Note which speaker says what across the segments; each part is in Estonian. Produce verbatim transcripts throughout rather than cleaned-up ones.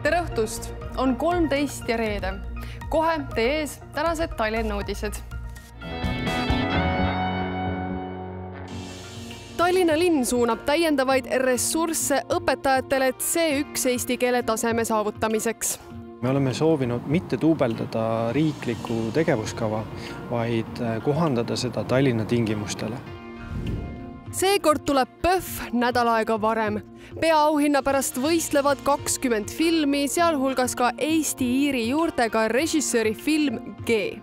Speaker 1: Tere õhtust! On kolmteist ja reede. Kohe teie ees tänased Tallinna uudised. Tallinna linn suunab täiendavaid ressursse õpetajatele C üks eesti keele taseme saavutamiseks.
Speaker 2: Me oleme soovinud mitte duubeldada riiklikku tegevuskava, vaid kohandada seda Tallinna tingimustele.
Speaker 1: Seekord tuleb P Ö F nädal aega varem. Peaauhinna pärast võistlevad kakskümmend filmi, sealhulgas ka Eesti-Iiri juurtega režissööri film G.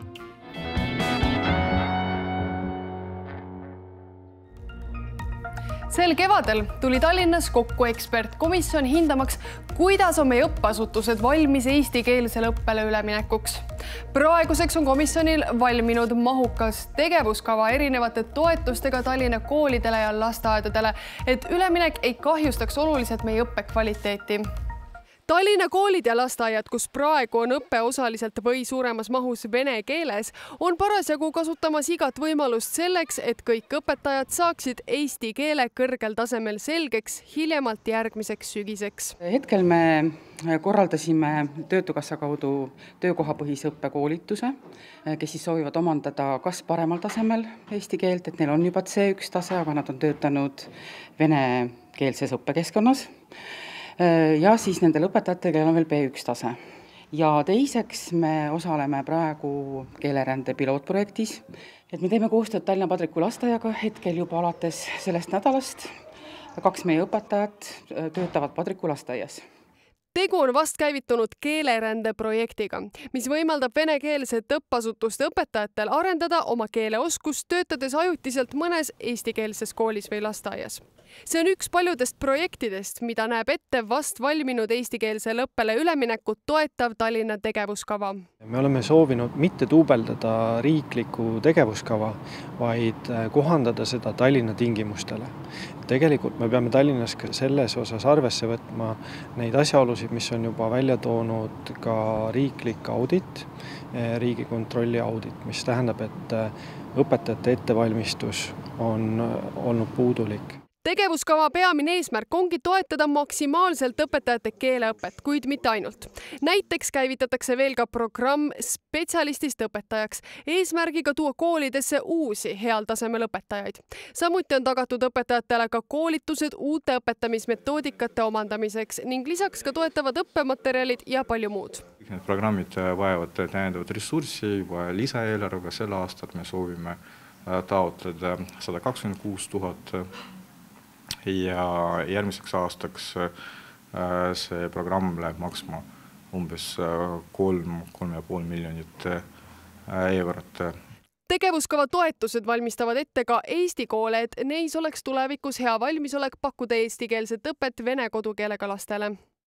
Speaker 1: Sel kevadel tuli Tallinnas kokku ekspertkomisjon hindamaks, kuidas on meie õppeasutused valmis eestikeelsele õppele üleminekuks. Praeguseks on komisjonil valminud mahukas tegevuskava erinevate toetustega Tallinna koolidele ja lasteaedadele, et üleminek ei kahjustaks oluliselt meie õppekvaliteeti. Tallinna koolid ja lasteaiad, kus praegu on õppe osaliselt või suuremas mahus vene keeles, on parasjagu kasutamas igat võimalust selleks, et kõik õpetajad saaksid eesti keele kõrgel tasemel selgeks hiljemalt järgmiseks sügiseks.
Speaker 3: Hetkel me korraldasime Töötukassa kaudu töökohapõhise õppekoolituse, kes siis soovivad omandada kas paremal tasemel eesti keelt, et neil on juba C üks tase, aga nad on töötanud venekeelses õppekeskkonnas. Ja siis nendel õpetajatel on veel B üks tase. Ja teiseks me osaleme praegu keelerände pilootprojektis, et me teeme koostööd Tallinna Padriku lasteaiaga hetkel juba alates sellest nädalast. Kaks meie õpetajat töötavad Padriku lasteaias.
Speaker 1: Tegu on vast käivitunud keelerände projektiga, mis võimaldab venekeelset õppeasutuste õpetajatel arendada oma keeleoskust, töötades ajutiselt mõnes eestikeelses koolis või lasteaias. See on üks paljudest projektidest, mida näeb ette vast valminud eestikeelsele õppele üleminekut toetav Tallinna tegevuskava.
Speaker 2: Me oleme soovinud mitte duubeldada riiklikku tegevuskava, vaid kohandada seda Tallinna tingimustele. Tegelikult me peame Tallinnas selles osas arvesse võtma neid asjaolusid, mis on juba välja toonud ka riiklik audit, Riigikontrolli audit, mis tähendab, et õpetajate ettevalmistus on olnud puudulik.
Speaker 1: Tegevuskava peamine eesmärk ongi toetada maksimaalselt õpetajate keeleõpet, kuid mitte ainult. Näiteks käivitatakse veel ka programm spetsialistist õpetajaks, eesmärgiga tuua koolidesse uusi heal tasemel õpetajaid. Samuti on tagatud õpetajatele ka koolitused uute õpetamismetoodikate omandamiseks ning lisaks ka toetavad õppematerjalid ja palju muud.
Speaker 4: Need programmid vajavad täiendavat ressurssi, juba lisaeelarvega sel aastal me soovime taotleda sada kakskümmend kuus tuhat ja järgmiseks aastaks see programm läheb maksma umbes kolm, kolm ja pool miljonit eurot.
Speaker 1: Tegevuskava toetused valmistavad ette ka Eesti koole, et neis oleks tulevikus hea valmisolek pakkuda eestikeelset õpet vene kodukeelega lastele.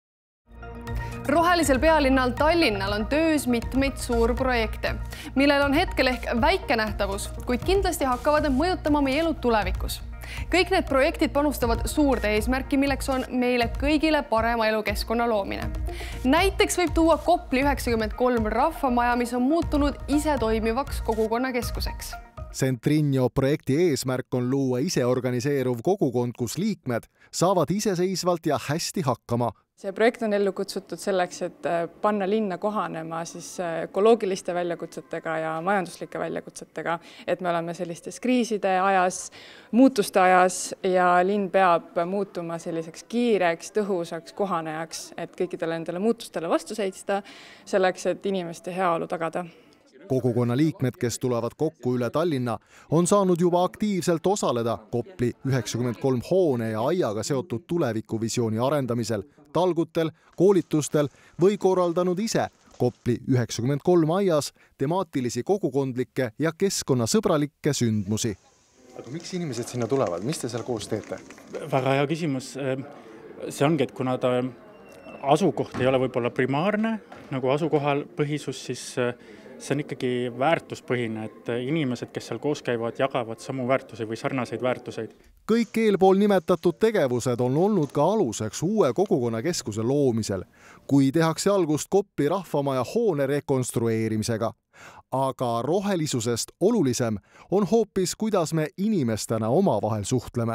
Speaker 1: Rohelisel pealinnal Tallinnal on töös mitmeid suurprojekte, millel on hetkel ehk väike nähtavus, kuid kindlasti hakkavad need mõjutama meie elu tulevikus. Kõik need projektid panustavad suurde eesmärki, milleks on meile kõigile parema elukeskkonna loomine. Näiteks võib tuua Kopli üheksakümmend kolm rahvamaja, mis on muutunud ise toimivaks kogukonnakeskuseks.
Speaker 5: Centrinio projekti eesmärk on luua ise organiseeruv kogukond, kus liikmed saavad iseseisvalt ja hästi hakkama.
Speaker 6: See projekt on ellu kutsutud selleks, et panna linna kohanema siis ökoloogiliste väljakutsetega ja majanduslike väljakutsetega, et me oleme sellistes kriiside ajas, muutuste ajas ja linn peab muutuma selliseks kiireks, tõhusaks kohanejaks, et kõikidele nendele muutustele vastu seista, selleks, et inimeste heaolu tagada.
Speaker 5: Kogukonna liikmed, kes tulevad kokku üle Tallinna, on saanud juba aktiivselt osaleda Kopli üheksakümmend kolm hoone ja aiaga seotud tulevikuvisiooni arendamisel, talgutel, koolitustel või korraldanud ise Kopli üheksakümmend kolm aias temaatilisi kogukondlikke ja keskkonnasõbralikke sündmusi.
Speaker 7: Aga miks inimesed sinna tulevad? Mis te seal koos teete?
Speaker 8: Väga hea küsimus. See ongi, et kuna ta asukoht ei ole võib-olla primaarne, nagu asukohal põhisus, siis see on ikkagi väärtuspõhine, et inimesed, kes seal koos käivad, jagavad samu väärtusi või sarnaseid väärtuseid.
Speaker 5: Kõik eelpool nimetatud tegevused on olnud ka aluseks uue kogukonnakeskuse loomisel, kui tehakse algust Kopli rahvamaja hoone rekonstrueerimisega. Aga rohelisusest olulisem on hoopis, kuidas me inimestena omavahel suhtleme.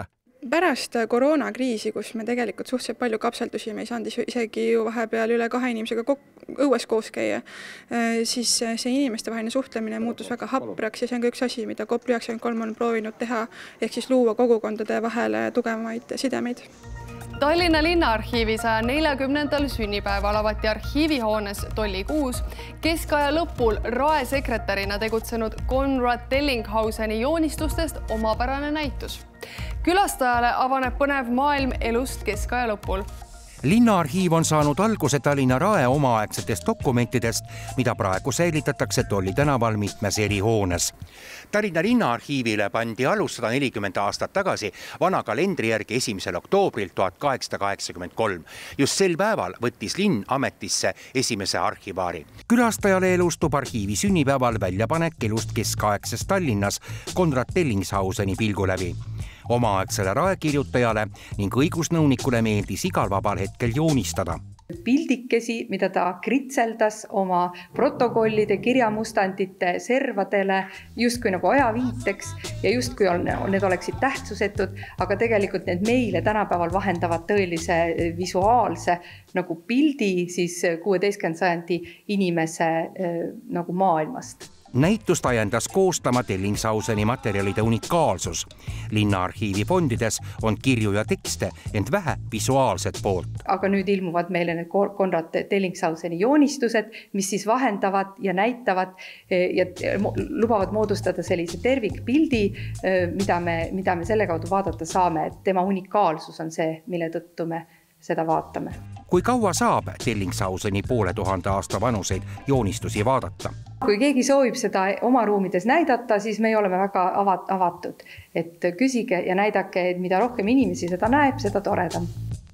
Speaker 9: Pärast koroonakriisi, kus me tegelikult suhteliselt palju kapseldusime, ei saanud isegi ju vahepeal üle kahe inimesega õues koos käia, siis see inimeste vaheline suhtlemine muutus väga hapraks ja see on ka üks asi, mida Kopli üheksakümmend kolm on proovinud teha, ehk siis luua kogukondade vahele tugevamaid sidemeid.
Speaker 1: Tallinna linnaarhiivi saja neljakümnendal sünnipäeval avati arhiivihoones Tolli kuus keskaja lõpul Rae sekretärina tegutsenud Konrad Tellinghauseni joonistustest omapärane näitus. Külastajale avaneb põnev maailm elust keskaja lõpul.
Speaker 10: Linnaarhiiv on saanud alguse Tallinna Rae omaaegsetest dokumentidest, mida praegu säilitatakse Tolli tänaval mitmes eri hoones. Tallinna linnaarhiivile pandi alus sada nelikümmend aastat tagasi vana kalendri järgi esimesel oktoobril tuhat kaheksasada kaheksakümmend kolm. Just sel päeval võttis linn ametisse esimese arhivaari. Külastajale elustub arhiivi sünnipäeval väljapanek elust keskaegses Tallinnas Konrad Tellingshauseni pilgu läbi. Omaaegsele raekirjutajale ning õigusnõunikule meeldis igal vabal hetkel joonistada.
Speaker 11: Pildikesi, mida ta kritseldas oma protokollide, kirjamustandite servadele justkui nagu ajaviiteks ja justkui on, need oleksid tähtsusetud, aga tegelikult need meile tänapäeval vahendavad tõelise visuaalse nagu pildi siis kuueteistkümnenda sajandi inimese nagu maailmast.
Speaker 10: Näitust ajendas koostama Tellingshauseni materjalide unikaalsus. Linnaarhiivi fondides on kirju ja tekste, ent vähe visuaalset poolt.
Speaker 11: Aga nüüd ilmuvad meile need Konrad Tellingshauseni joonistused, mis siis vahendavad ja näitavad ja lubavad moodustada sellise tervikpildi, mida me, mida me selle kaudu vaadata saame. Et tema unikaalsus on see, mille tõttu me seda vaatame.
Speaker 10: Kui kaua saab Tellingshauseni poole tuhande aasta vanuseid joonistusi vaadata?
Speaker 11: Kui keegi soovib seda oma ruumides näidata, siis me oleme väga avatud. Et küsige ja näidake, et mida rohkem inimesi seda näeb, seda toredam.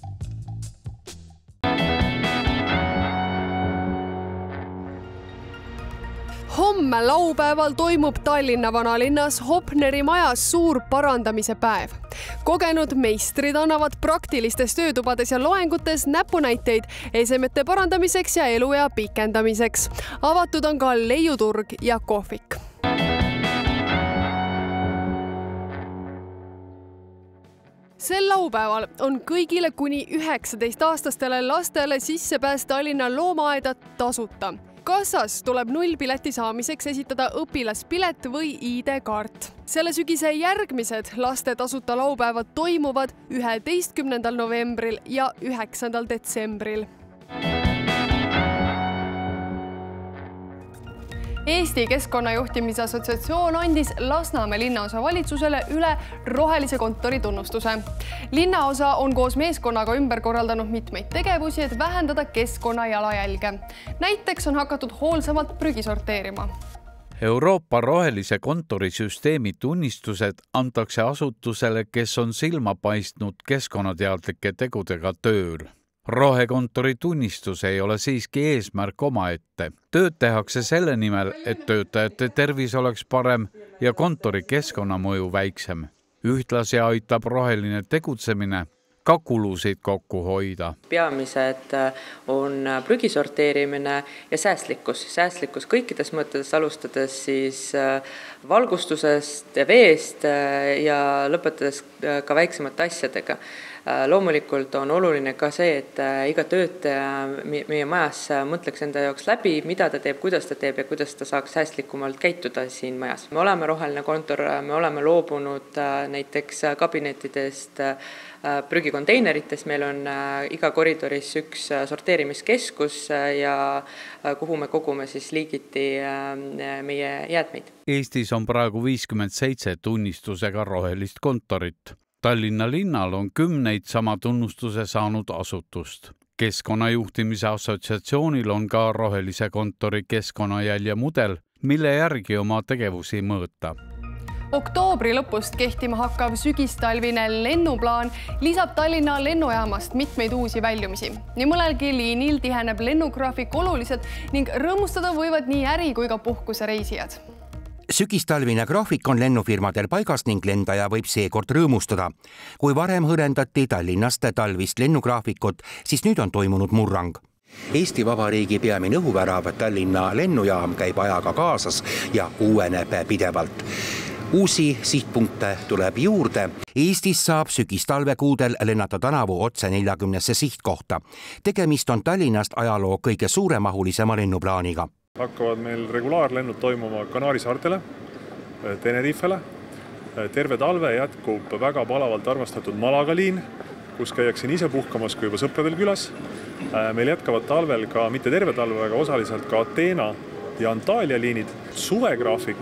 Speaker 1: Homme laupäeval toimub Tallinna vanalinnas Hopneri majas suur parandamise päev. Kogenud meistrid annavad praktilistes töötubades ja loengutes näpunäiteid esemete parandamiseks ja eluea pikendamiseks. Avatud on ka leiuturg ja kohvik. Sel laupäeval on kõigile kuni üheksateist-aastastele lastele sissepääs Tallinna loomaaeda tasuta. Kassas tuleb nullpileti saamiseks esitada õpilaspilet või I D-kaart. Selle sügise järgmised laste tasuta laupäevad toimuvad üheteistkümnendal novembril ja üheksandal detsembril. Eesti Keskkonnajuhtimise Assotsiatsioon andis Lasnamäe linnaosa valitsusele üle rohelise kontori tunnustuse. Linnaosa on koos meeskonnaga ümber korraldanud mitmeid tegevusi, et vähendada keskkonna jalajälge. Näiteks on hakatud hoolsamalt prügi sorteerima.
Speaker 12: Euroopa rohelise kontori süsteemi tunnistused antakse asutusele, kes on silma paistnud keskkonnateadlike tegudega tööl. Rohekontori tunnistus ei ole siiski eesmärk omaette. Tööd tehakse selle nimel, et töötajate tervis oleks parem ja kontori keskkonnamõju väiksem. Ühtlasi aitab roheline tegutsemine ka kulusid kokku hoida.
Speaker 13: Peamised on prügi sorteerimine ja säästlikkus. Säästlikkus kõikides mõttes, alustades siis valgustusest ja veest ja lõpetades ka väiksemate asjadega. Loomulikult on oluline ka see, et iga töötaja meie majas mõtleks enda jaoks läbi, mida ta teeb, kuidas ta teeb ja kuidas ta saaks säästlikumalt käituda siin majas. Me oleme roheline kontor, me oleme loobunud näiteks kabinettidest, prügikonteineritest, meil on iga koridoris üks sorteerimiskeskus ja kuhu me kogume siis liigiti meie jäätmeid.
Speaker 12: Eestis on praegu viiskümmend seitse tunnistusega rohelist kontorit. Tallinna linnal on kümneid sama tunnustuse saanud asutust. Keskkonnajuhtimise assotsiatsioonil on ka rohelise kontori keskkonnajälje mudel, mille järgi oma tegevusi mõõta.
Speaker 1: Oktoobri lõpust kehtima hakkav sügistalvine lennuplaan lisab Tallinna lennujaamast mitmeid uusi väljumisi. Nii mõnelgi liinil tiheneb lennugraafik oluliselt ning rõõmustada võivad nii äri- kui ka puhkusereisijad.
Speaker 10: Sügistalvine graafik on lennufirmadel paigas ning lendaja võib seekord rõõmustada. Kui varem hõrendati Tallinnast talvist lennugraafikut, siis nüüd on toimunud murrang. Eesti Vabariigi peamine õhuvärav Tallinna lennujaam käib ajaga kaasas ja uueneb pidevalt. Uusi sihtpunkte tuleb juurde. Eestis saab sügis-talvekuudel lennata tänavu otse neljakümnesse sihtkohta. Tegemist on Tallinnast ajaloo kõige suuremahulisema lennuplaaniga.
Speaker 14: Hakkavad meil regulaarlennud toimuma Kanaari saartele, Tenerifele. Terve talve jätkub väga palavalt armastatud Malaga liin, kus käiakse nii ise puhkamas kui juba sõpradel külas. Meil jätkavad talvel ka, mitte terve talve, aga osaliselt ka Ateena ja Antalya liinid. Suvegraafik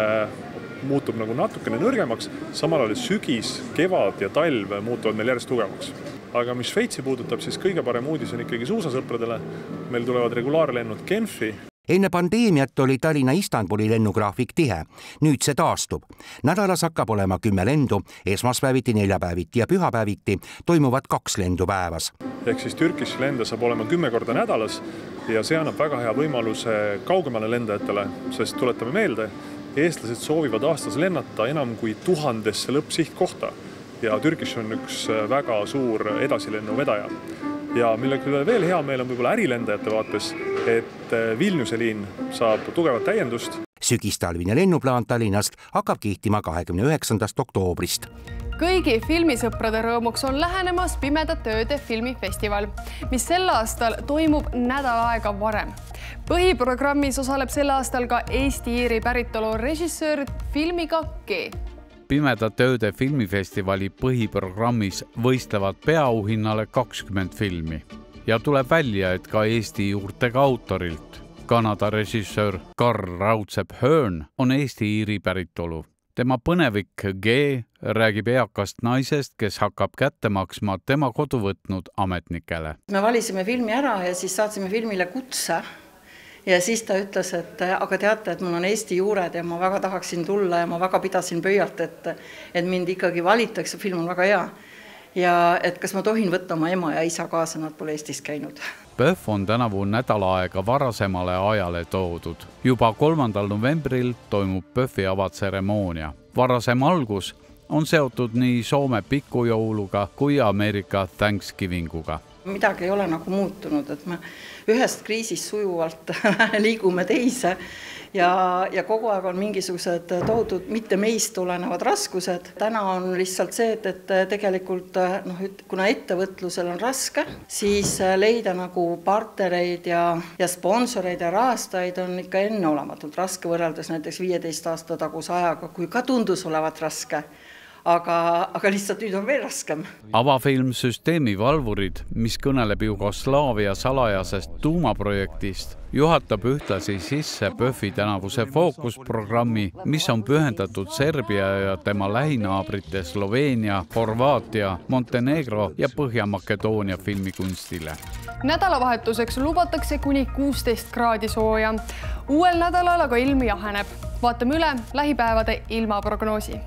Speaker 14: muutub nagu natukene nõrgemaks, samal ajal sügis, kevad ja talv muutuvad meil järjest tugevaks. Aga mis Šveitsi puudutab, siis kõige parem uudis on ikkagi suusasõpradele. Meil tulevad regulaarlennud Genfi.
Speaker 10: Enne pandeemiat oli Tallinna Istanbuli lennugraafik tihe. Nüüd see taastub. Nädalas hakkab olema kümme lendu, esmaspäeviti, neljapäeviti ja pühapäeviti toimuvad kaks lendu päevas.
Speaker 14: Ehk siis Türkis lende saab olema kümme korda nädalas ja see annab väga hea võimaluse kaugemale lendajatele, sest tuletame meelde, eestlased soovivad aastas lennata enam kui tuhandesse lõppsihtkohta ja Türkis on üks väga suur edasilennu vedaja. Ja mille küll veel hea meil on võib-olla ärilendajate vaates, et Vilniuse liin saab tugevat täiendust.
Speaker 10: Sügistalvine lennuplaan Tallinnast hakkab kihtima kahekümne üheksandast oktoobrist.
Speaker 1: Kõigi filmisõprade rõõmuks on lähenemas Pimedate ööde filmifestival, mis sel aastal toimub nädal aega varem. Põhiprogrammis osaleb sel aastal ka Eesti-Iiri päritolu režissöör filmiga G.
Speaker 12: Pimedate ööde filmifestivali põhiprogrammis võistlevad peauhinnale kakskümmend filmi ja tuleb välja, et ka Eesti juurtega autorilt. Kanada režissöör Karl Raudsep Hearn on Eesti-Iiri päritolu. Tema põnevik G räägib eakast naisest, kes hakkab kätte maksma tema kodu võtnud ametnikele.
Speaker 15: Me valisime filmi ära ja siis saatsime filmile kutse. Ja siis ta ütles, et aga teate, et mul on Eesti juured ja ma väga tahaksin tulla ja ma väga pidasin pöialt, et, et mind ikkagi valitakse, film on väga hea. Ja et kas ma tohin võtta oma ema ja isa kaasa, nad pole Eestis käinud.
Speaker 12: PÖFF on tänavu nädala aega varasemale ajale toodud. Juba kolmandal novembril toimub PÖFFi avatseremoonia. Varasem algus on seotud nii Soome pikkujouluga kui Ameerika Thanksgivinguga.
Speaker 15: Midagi ei ole nagu muutunud, et me ühest kriisist sujuvalt liigume teise ja, ja kogu aeg on mingisugused toodud mitte meist tulenevad raskused. Täna on lihtsalt see, et, et tegelikult, noh, kuna ettevõtlusel on raske, siis leida nagu partnereid ja, ja sponsoreid ja rahastajaid on ikka enneolematult raske võrreldes näiteks viieteist aasta taguse ajaga, kui ka tundus olevat raske. Aga, aga lihtsalt nüüd on veel raskem.
Speaker 12: Avafilm Süsteemi valvurid, mis kõneleb Jugoslaavia salajasest tuumaprojektist, juhatab ühtlasi sisse PÖFFi tänavuse fookusprogrammi, mis on pühendatud Serbia ja tema lähinaabrite Sloveenia, Horvaatia, Montenegro ja Põhja-Makedoonia filmikunstile.
Speaker 1: Nädalavahetuseks lubatakse kuni kuusteist kraadi sooja. Uuel nädalal aga ilm jaheneb. Vaatame üle lähipäevade ilmaprognoosi.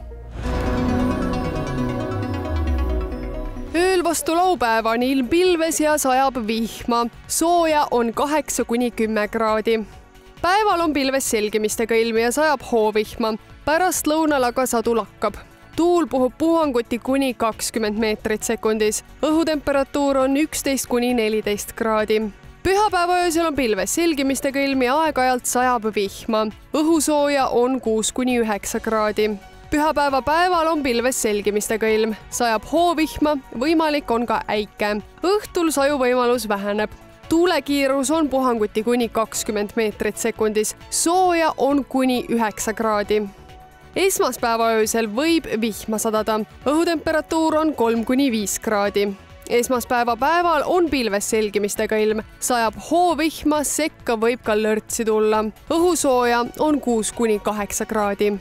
Speaker 1: Ööl vastu laupäeva on ilm pilves ja sajab vihma. Sooja on kaheksa kuni kümme kraadi. Päeval on pilves selgimistega ilm ja sajab hoovihma. Pärast lõunal aga sadu lakkab. Tuul puhub puhanguti kuni kakskümmend meetrit sekundis. Õhutemperatuur on üksteist kuni neliteist kraadi. Pühapäeva öösel on pilves selgimistega ilm ja aeg-ajalt sajab vihma. Õhusooja on kuus kuni üheksa kraadi. Pühapäeva päeval on pilves selgimistega ilm, sajab hoovihma, võimalik on ka äike. Õhtul saju võimalus väheneb. Tuulekiirus on puhanguti kuni kakskümmend meetrit sekundis, sooja on kuni üheksa kraadi. Esmaspäeva öösel võib vihma sadada, õhutemperatuur on kolm kuni viis kraadi. Esmaspäeva päeval on pilves selgimistega ilm, sajab hoovihma, sekka võib ka lörtsi tulla. Õhusooja on kuus kuni kaheksa kraadi.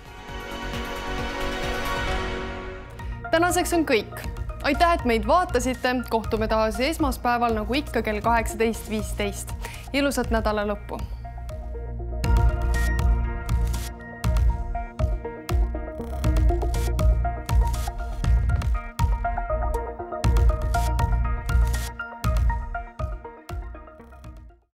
Speaker 1: Tänaseks on kõik. Aitäh, et meid vaatasite. Kohtume taas esmaspäeval nagu ikka kell kaheksateist viisteist. Ilusat nädala lõppu.